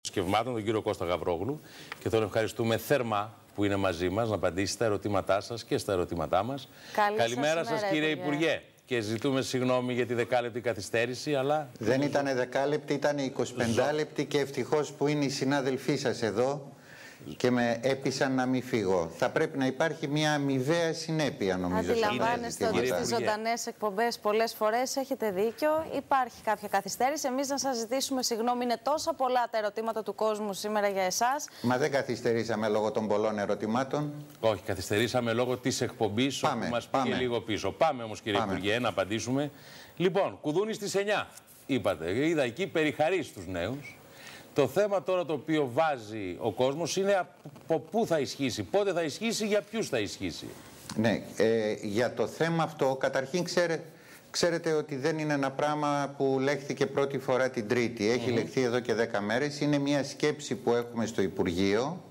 Θρησκευμάτων, τον κύριο Κώστα Γαβρόγλου, και τον ευχαριστούμε θερμά που είναι μαζί μας να απαντήσει στα ερωτήματά σας και στα ερωτήματά μας. Καλημέρα σας, κύριε Υπουργέ. Και ζητούμε συγγνώμη για τη δεκάλεπτη καθυστέρηση, αλλά... Δεν ήταν δεκάλεπτη, ήταν 25 λεπτή και ευτυχώς που είναι οι συνάδελφοί σας εδώ και με έπεισαν να μην φύγω. Θα πρέπει να υπάρχει μια αμοιβαία συνέπεια, νομίζω. Αντιλαμβάνεστε ότι στις ζωντανές εκπομπές πολλές φορές έχετε δίκιο. Υπάρχει κάποια καθυστέρηση. Εμείς να σας ζητήσουμε συγγνώμη. Είναι τόσα πολλά τα ερωτήματα του κόσμου σήμερα για εσάς. Μα δεν καθυστερήσαμε λόγω των πολλών ερωτημάτων. Όχι, καθυστερήσαμε λόγω της εκπομπής που μας πήγε λίγο πίσω. Πάμε όμως, κύριε Υπουργέ, να απαντήσουμε. Λοιπόν, κουδούνι στις 9, είπατε. Είδα εκεί περιχαρεί στους νέους. Το θέμα τώρα το οποίο βάζει ο κόσμος είναι από πού θα ισχύσει, πότε θα ισχύσει, για ποιους θα ισχύσει. Ναι, για το θέμα αυτό, καταρχήν ξέρετε ότι δεν είναι ένα πράγμα που λέχθηκε πρώτη φορά την Τρίτη. Έχει λεχθεί εδώ και 10 μέρες. Είναι μια σκέψη που έχουμε στο Υπουργείο.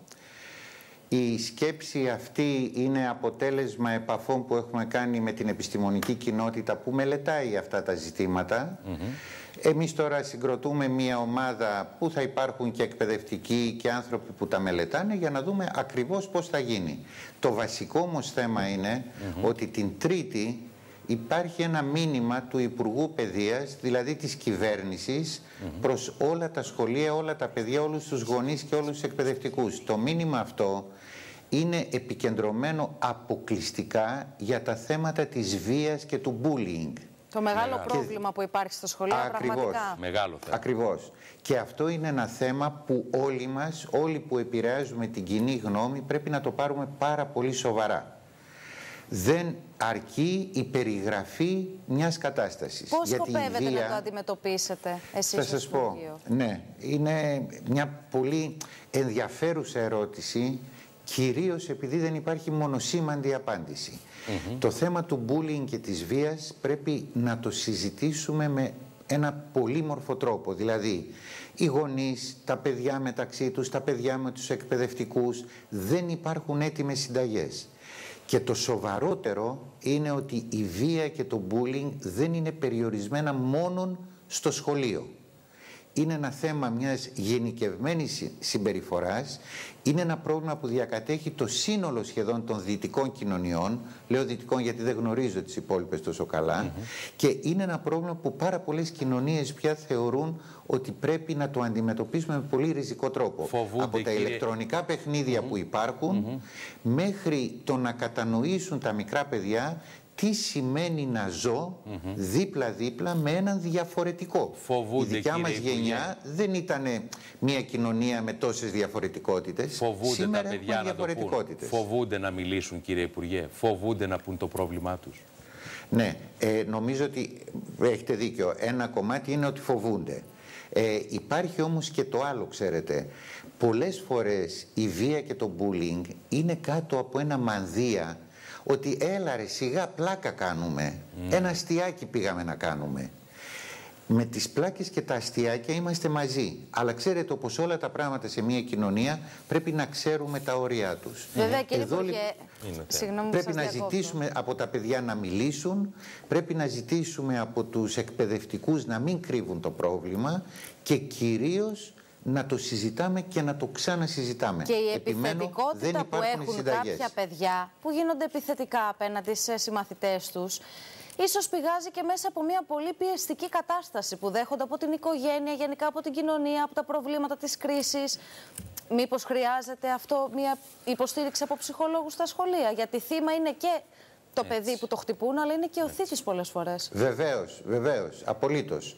Η σκέψη αυτή είναι αποτέλεσμα επαφών που έχουμε κάνει με την επιστημονική κοινότητα που μελετάει αυτά τα ζητήματα. Εμείς τώρα συγκροτούμε μια ομάδα που θα υπάρχουν και εκπαιδευτικοί και άνθρωποι που τα μελετάνε για να δούμε ακριβώς πώς θα γίνει. Το βασικό όμως θέμα είναι ότι την Τρίτη υπάρχει ένα μήνυμα του Υπουργού Παιδείας, δηλαδή της κυβέρνησης, προς όλα τα σχολεία, όλα τα παιδιά, όλους τους γονείς και όλους τους εκπαιδευτικούς. Το μήνυμα αυτό είναι επικεντρωμένο αποκλειστικά για τα θέματα της βίας και του bullying. Το μεγάλο πρόβλημα που υπάρχει στα σχολεία, πραγματικά. Μεγάλο θέμα. Ακριβώς. Και αυτό είναι ένα θέμα που όλοι μας, όλοι που επηρεάζουμε την κοινή γνώμη, πρέπει να το πάρουμε πάρα πολύ σοβαρά. Δεν αρκεί η περιγραφή μιας κατάστασης. Πώς σκοπεύετε να το αντιμετωπίσετε εσείς? Θα σας πω, ναι, είναι μια πολύ ενδιαφέρουσα ερώτηση, κυρίως επειδή δεν υπάρχει μονοσήμαντη απάντηση. Το θέμα του bullying και της βίας πρέπει να το συζητήσουμε με ένα πολύμορφο τρόπο. Δηλαδή, οι γονείς, τα παιδιά μεταξύ τους, τα παιδιά με τους εκπαιδευτικούς, δεν υπάρχουν έτοιμες συνταγές. Και το σοβαρότερο είναι ότι η βία και το bullying δεν είναι περιορισμένα μόνον στο σχολείο. Είναι ένα θέμα μιας γενικευμένης συμπεριφοράς, είναι ένα πρόβλημα που διακατέχει το σύνολο σχεδόν των δυτικών κοινωνιών, λέω δυτικών γιατί δεν γνωρίζω τις υπόλοιπες τόσο καλά, και είναι ένα πρόβλημα που πάρα πολλές κοινωνίες πια θεωρούν ότι πρέπει να το αντιμετωπίσουμε με πολύ ριζικό τρόπο. Φοβούνται, από τα ηλεκτρονικά παιχνίδια που υπάρχουν, μέχρι το να κατανοήσουν τα μικρά παιδιά τι σημαίνει να ζω δίπλα-δίπλα με έναν διαφορετικό. Φοβούνται, η δικιά μας γενιά δεν ήταν μια κοινωνία με τόσες διαφορετικότητες. Φοβούνται σήμερα τα παιδιά να το πούν. Φοβούνται να μιλήσουν, κύριε Υπουργέ. Φοβούνται να πούν το πρόβλημά τους. Ναι, νομίζω ότι έχετε δίκιο. Ένα κομμάτι είναι ότι φοβούνται. Υπάρχει όμως και το άλλο, ξέρετε. Πολλές φορές η βία και το bullying είναι κάτω από ένα μανδύα ότι έλα ρε σιγά πλάκα κάνουμε, ένα αστιάκι πήγαμε να κάνουμε. Με τις πλάκες και τα αστιάκια είμαστε μαζί. Αλλά ξέρετε, όπως όλα τα πράγματα σε μια κοινωνία, πρέπει να ξέρουμε τα όρια τους. Βέβαια, κύριε Υπουργέ, πρέπει να ζητήσουμε από τα παιδιά να μιλήσουν, πρέπει να ζητήσουμε από τους εκπαιδευτικούς να μην κρύβουν το πρόβλημα και κυρίως να το συζητάμε και να το ξανασυζητάμε. Και η επιθετικότητα που έχουν κάποια παιδιά που γίνονται επιθετικά απέναντι σε συμμαθητές τους, ίσως πηγάζει και μέσα από μια πολύ πιεστική κατάσταση που δέχονται από την οικογένεια, γενικά από την κοινωνία, από τα προβλήματα της κρίσης. Μήπως χρειάζεται αυτό μια υποστήριξη από ψυχολόγους στα σχολεία? Γιατί θύμα είναι και το παιδί που το χτυπούν, αλλά είναι και ο θήτης πολλές φορές. Βεβαίως, βεβαίως, απολύτως.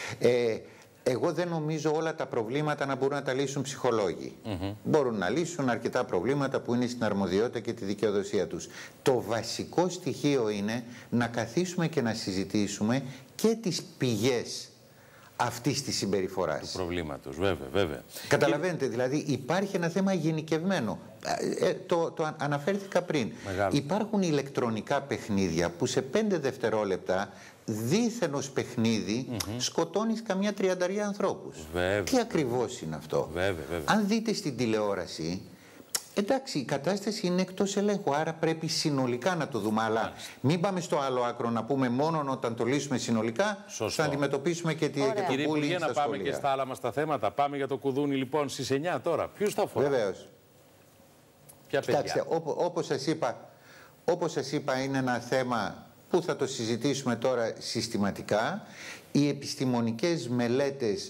Εγώ δεν νομίζω όλα τα προβλήματα να μπορούν να τα λύσουν ψυχολόγοι. Μπορούν να λύσουν αρκετά προβλήματα που είναι στην αρμοδιότητα και τη δικαιοδοσία τους. Το βασικό στοιχείο είναι να καθίσουμε και να συζητήσουμε και τις πηγές αυτής της συμπεριφοράς. Του προβλήματος, βέβαια, βέβαια. Καταλαβαίνετε, δηλαδή υπάρχει ένα θέμα γενικευμένο. Το αναφέρθηκα πριν. Υπάρχουν ηλεκτρονικά παιχνίδια που σε 5 δευτερόλεπτα δίθεν ως παιχνίδι σκοτώνεις καμιά 30 ανθρώπους. Βέβαια. Τι ακριβώς είναι αυτό? Βέβαια, βέβαια. Αν δείτε στην τηλεόραση, Εντάξει, η κατάσταση είναι εκτός ελέγχου, άρα πρέπει συνολικά να το δούμε. Αλλά μην πάμε στο άλλο άκρο να πούμε μόνο όταν το λύσουμε συνολικά, θα αντιμετωπίσουμε και τη Κύριε Υπουργέ, να πάμε και στα άλλα μας τα θέματα. Πάμε για το κουδούνι λοιπόν στις 9 τώρα. Ποιους θα αφορά? Βεβαίως. Ποια παιδιά? Κοιτάξτε, όπως σας είπα, είναι ένα θέμα που θα το συζητήσουμε τώρα συστηματικά. Οι επιστημονικές μελέτες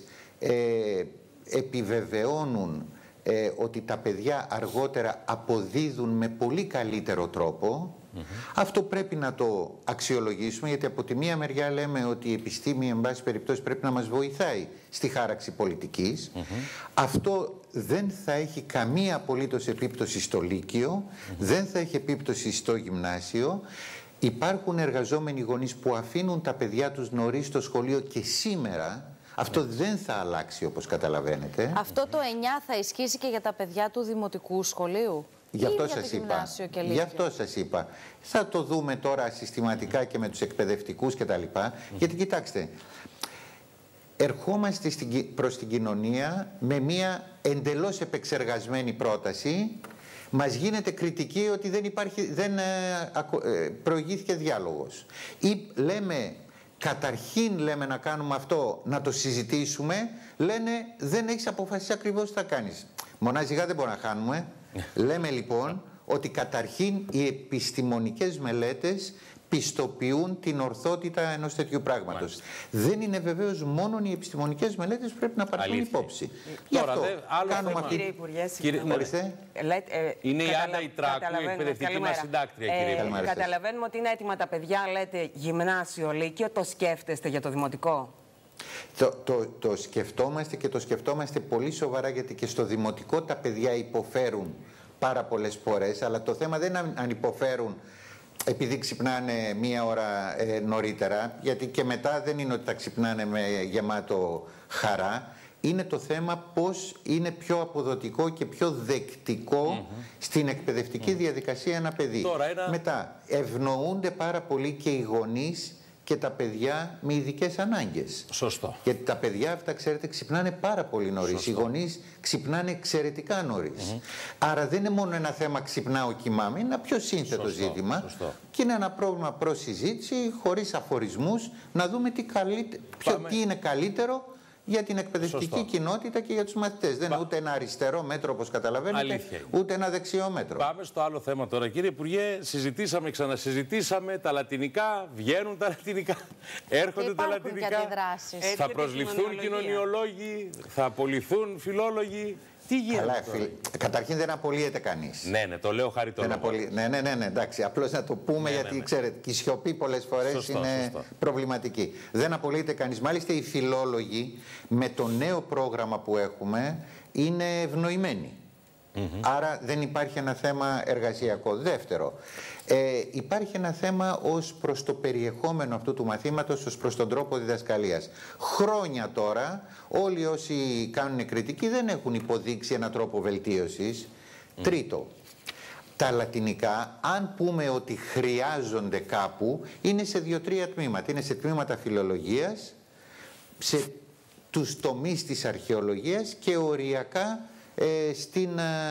επιβεβαιώνουν ότι τα παιδιά αργότερα αποδίδουν με πολύ καλύτερο τρόπο. Αυτό πρέπει να το αξιολογήσουμε, γιατί από τη μία μεριά λέμε ότι η επιστήμη εν πάση περιπτώσει πρέπει να μας βοηθάει στη χάραξη πολιτικής. Αυτό δεν θα έχει καμία απολύτως επίπτωση στο Λύκειο, δεν θα έχει επίπτωση στο γυμνάσιο. Υπάρχουν εργαζόμενοι γονείς που αφήνουν τα παιδιά τους νωρίς στο σχολείο και σήμερα. Αυτό δεν θα αλλάξει, όπως καταλαβαίνετε. Αυτό το 9 θα ισχύσει και για τα παιδιά του δημοτικού σχολείου? Γι' αυτό σας είπα. Θα το δούμε τώρα συστηματικά και με τους εκπαιδευτικούς κτλ. Γιατί κοιτάξτε, ερχόμαστε προς την κοινωνία με μια εντελώς επεξεργασμένη πρόταση. Μας γίνεται κριτική ότι δεν προηγήθηκε διάλογος. Ή λέμε... Καταρχήν λέμε να κάνουμε αυτό, να το συζητήσουμε, λένε δεν έχεις αποφασίσει ακριβώς τι θα κάνεις. Μονάζιγα δεν μπορούμε να χάνουμε. Λέμε λοιπόν ότι καταρχήν οι επιστημονικές μελέτες πιστοποιούν την ορθότητα ενός τέτοιου πράγματος. Δεν είναι βεβαίως μόνο οι επιστημονικές μελέτες που πρέπει να πάρουν υπόψη. Γι' αυτό κάνουμε αυτή... Κύριε Υπουργέ, είναι η Άννα Ιτράκου, η εκπαιδευτική μας συντάκτρια, κύριε. Καταλαβαίνουμε ότι είναι έτοιμα τα παιδιά, λέτε γυμνάσιο, λύκειο. Το σκέφτεστε για το δημοτικό? Το σκεφτόμαστε και το σκεφτόμαστε πολύ σοβαρά, γιατί και στο δημοτικό τα παιδιά υποφέρουν πάρα πολλές φορές, αλλά το θέμα δεν είναι αν υποφέρουν επειδή ξυπνάνε μία ώρα νωρίτερα, γιατί και μετά δεν είναι ότι θα ξυπνάνε με γεμάτο χαρά. Είναι το θέμα πώς είναι πιο αποδοτικό και πιο δεκτικό στην εκπαιδευτική διαδικασία ένα παιδί. Μετά ευνοούνται πάρα πολύ και οι γονείς και τα παιδιά με ειδικές ανάγκες. Σωστό. Γιατί τα παιδιά αυτά, ξέρετε, ξυπνάνε πάρα πολύ νωρίς. Οι γονείς ξυπνάνε εξαιρετικά νωρίς. Άρα δεν είναι μόνο ένα θέμα ξυπνάω, κοιμάμαι, είναι ένα πιο σύνθετο ζήτημα. Και είναι ένα πρόβλημα προς συζήτηση, χωρίς αφορισμούς, να δούμε τι είναι καλύτερο για την εκπαιδευτική κοινότητα και για τους μαθητές. Δεν είναι ούτε ένα αριστερό μέτρο, όπως καταλαβαίνετε, ούτε ένα δεξιό μέτρο. Πάμε στο άλλο θέμα τώρα. Κύριε Υπουργέ, συζητήσαμε, ξανασυζητήσαμε. Τα λατινικά, βγαίνουν τα λατινικά, έρχονται τα λατινικά. Θα προσληφθούν κοινωνιολόγοι, θα απολυθούν φιλόλογοι. Τι γίνεται? Καταρχήν δεν απολύεται κανείς. Ναι, το λέω χαριτολογώ. Ναι, εντάξει. Απλώς να το πούμε, γιατί ξέρετε, η σιωπή πολλές φορές είναι προβληματική. Δεν απολύεται κανείς. Μάλιστα οι φιλόλογοι με το νέο πρόγραμμα που έχουμε είναι ευνοημένοι. Άρα δεν υπάρχει ένα θέμα εργασιακό. Δεύτερο, υπάρχει ένα θέμα ως προς το περιεχόμενο αυτού του μαθήματος, ως προς τον τρόπο διδασκαλίας. Χρόνια τώρα όλοι όσοι κάνουν κριτική δεν έχουν υποδείξει έναν τρόπο βελτίωσης. Τρίτο, τα λατινικά, αν πούμε ότι χρειάζονται κάπου, είναι σε 2-3 τμήματα. Είναι σε τμήματα φιλολογίας, σε τους τομείς της αρχαιολογίας και οριακά στην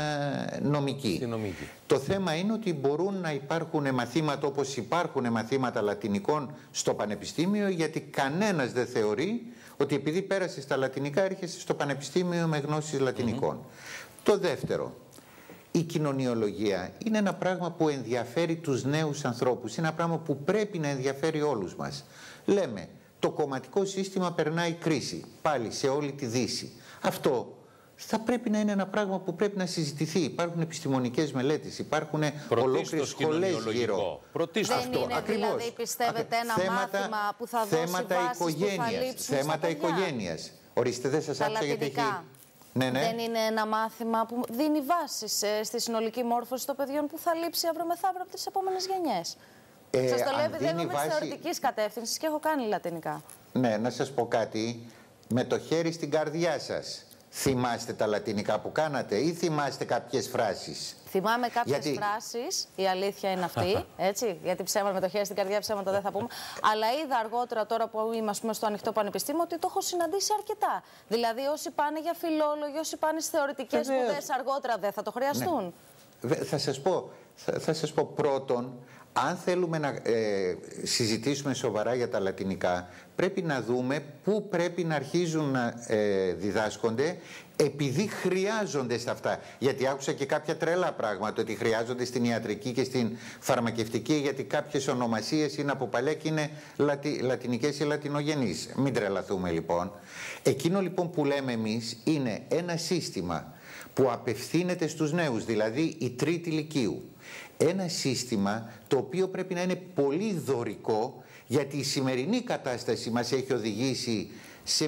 νομική. Το θέμα είναι ότι μπορούν να υπάρχουν μαθήματα όπως υπάρχουν μαθήματα λατινικών στο πανεπιστήμιο, γιατί κανένας δεν θεωρεί ότι επειδή πέρασε στα λατινικά έρχεσαι στο πανεπιστήμιο με γνώσεις λατινικών. Το δεύτερο, η κοινωνιολογία είναι ένα πράγμα που ενδιαφέρει τους νέους ανθρώπους. Είναι ένα πράγμα που πρέπει να ενδιαφέρει όλους μας. Λέμε, το κομματικό σύστημα περνάει κρίση, πάλι σε όλη τη Δύση. Αυτό θα πρέπει να είναι ένα πράγμα που πρέπει να συζητηθεί. Υπάρχουν επιστημονικές μελέτες, υπάρχουν ολόκληρες σχολές γύρω. Δεν είναι δηλαδή, πιστεύετε, ένα μάθημα που θα δώσει βάσεις που θα λείψουν θέματα οικογένειας. Ορίστε, δεν σας άκουσα γιατί έχει... Δεν είναι ένα μάθημα που δίνει βάσεις στη συνολική μόρφωση των παιδιών που θα λείψει αύριο μεθαύριο από τις επόμενες γενιές? Σας το λέω επειδή είμαι της θεωρητικής κατεύθυνσης και έχω κάνει λατινικά. Ναι, να σας πω κάτι. Με το χέρι στην καρδιά σας, θυμάστε τα λατινικά που κάνατε ή θυμάστε κάποιες φράσεις? Θυμάμαι κάποιες φράσεις, η αλήθεια είναι αυτή, έτσι, γιατί ψέματα με το χέρι στην καρδιά, ψέματα δεν θα πούμε. Αλλά είδα αργότερα, τώρα που είμαστε στο ανοιχτό πανεπιστήμιο, ότι το έχω συναντήσει αρκετά. Δηλαδή, όσοι πάνε για φιλόλογοι, όσοι πάνε στις θεωρητικές σπουδές αργότερα, δεν θα το χρειαστούν. θα σας πω πρώτον, αν θέλουμε να συζητήσουμε σοβαρά για τα λατινικά, πρέπει να δούμε πού πρέπει να αρχίζουν να διδάσκονται, επειδή χρειάζονται σε αυτά. Γιατί άκουσα και κάποια τρελά πράγματα, ότι χρειάζονται στην ιατρική και στην φαρμακευτική, γιατί κάποιες ονομασίες είναι από παλιά και είναι λατινικές ή λατινογενείς. Μην τρελαθούμε λοιπόν. Εκείνο λοιπόν που λέμε εμείς είναι ένα σύστημα που απευθύνεται στους νέους, δηλαδή η τρίτη λυκείου. Ένα σύστημα το οποίο πρέπει να είναι πολύ δωρικό, γιατί η σημερινή κατάσταση μας έχει οδηγήσει σε,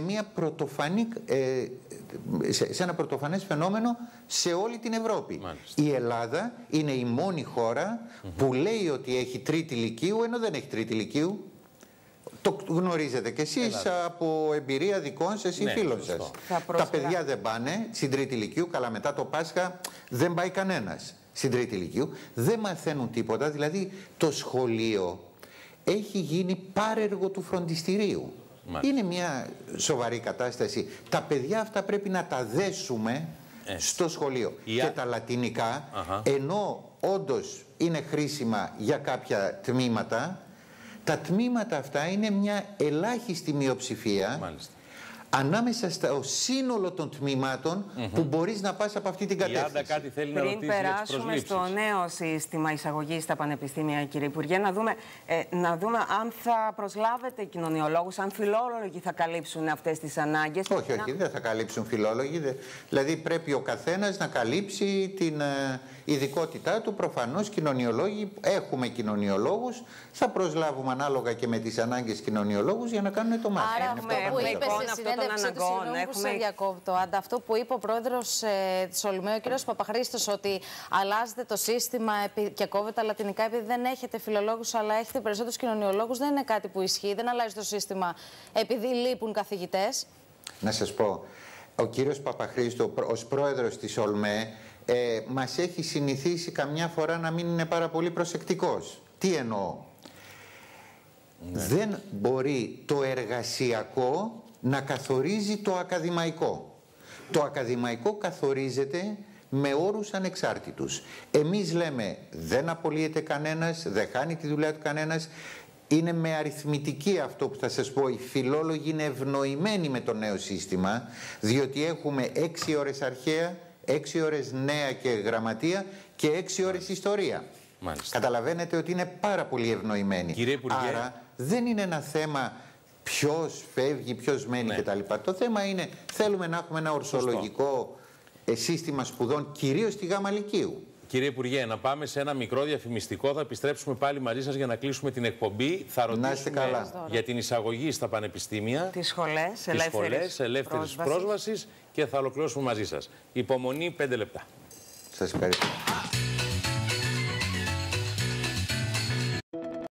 σε ένα πρωτοφανές φαινόμενο σε όλη την Ευρώπη. Μάλιστα. Η Ελλάδα είναι η μόνη χώρα που λέει ότι έχει τρίτη λυκείου, ενώ δεν έχει τρίτη λυκείου. Το γνωρίζετε κι εσείς από εμπειρία δικών σας ή φίλων σας. Τα παιδιά δεν πάνε στην τρίτη λυκείου, καλά μετά το Πάσχα δεν πάει κανένας στην τρίτη λυκείου. Δεν μαθαίνουν τίποτα, δηλαδή το σχολείο έχει γίνει πάρεργο του φροντιστηρίου. Είναι μια σοβαρή κατάσταση. Τα παιδιά αυτά πρέπει να τα δέσουμε στο σχολείο. Και τα λατινικά, ενώ όντως είναι χρήσιμα για κάποια τμήματα, τα τμήματα αυτά είναι μια ελάχιστη μειοψηφία ανάμεσα στο σύνολο των τμήματων που μπορείς να πας από αυτή την κατεύθυνση. Κάτι θέλει να ρωτήσει. Πριν περάσουμε στο νέο σύστημα εισαγωγής στα πανεπιστήμια, κύριε Υπουργέ, να δούμε αν θα προσλάβετε κοινωνιολόγους, αν φιλόλογοι θα καλύψουν αυτές τις ανάγκες. Όχι, δεν θα καλύψουν φιλόλογοι. Δηλαδή πρέπει ο καθένας να καλύψει την ειδικότητά του. Προφανώς κοινωνιολόγοι, έχουμε κοινωνιολόγους, θα προσλάβουμε ανάλογα και με τις ανάγκες κοινωνιολόγους για να κάνουν το μάθημα. Άρα αυτό που είπε σε συνέντευξη του συνόμου διακόπτω, αυτό που είπε ο πρόεδρος της ΟΛΜΕ, ο κ. Παπαχρήστος, ότι αλλάζετε το σύστημα και κόβετε τα λατινικά επειδή δεν έχετε φιλολόγους αλλά έχετε περισσότερους κοινωνιολόγους, δεν είναι κάτι που ισχύει, δεν αλλάζει το σύστημα επειδή λείπουν καθηγητές. Να σας πω, ο κύριος Παπαχρήστο ως πρόεδρος της ΟΛΜΕ μας έχει συνηθίσει καμιά φορά να μην είναι πάρα πολύ προσεκτικός. Τι εννοώ? Δεν μπορεί το εργασιακό να καθορίζει το ακαδημαϊκό. Το ακαδημαϊκό καθορίζεται με όρους ανεξάρτητους. Εμείς λέμε δεν απολύεται κανένας, δεν χάνει τη δουλειά του κανένας. Είναι με αριθμητική αυτό που θα σας πω. Οι φιλόλογοι είναι ευνοημένοι με το νέο σύστημα, διότι έχουμε 6 ώρες αρχαία, 6 ώρες νέα και γραμματεία και 6 ώρες ιστορία. Μάλιστα. Καταλαβαίνετε ότι είναι πάρα πολύ ευνοημένοι. Κύριε Υπουργέ, άρα δεν είναι ένα θέμα ποιος φεύγει, ποιος μένει κτλ. Το θέμα είναι θέλουμε να έχουμε ένα ορθολογικό σύστημα σπουδών, κυρίως στη Γάμα Λυκείου. Κύριε Υπουργέ, να πάμε σε ένα μικρό διαφημιστικό. Θα επιστρέψουμε πάλι μαζί σας για να κλείσουμε την εκπομπή. Θα ρωτήσουμε για την εισαγωγή στα πανεπιστήμια, τις σχολές ελεύθερης πρόσβασης και θα ολοκληρώσουμε μαζί σας. Υπομονή 5 λεπτά. Σας ευχαριστώ.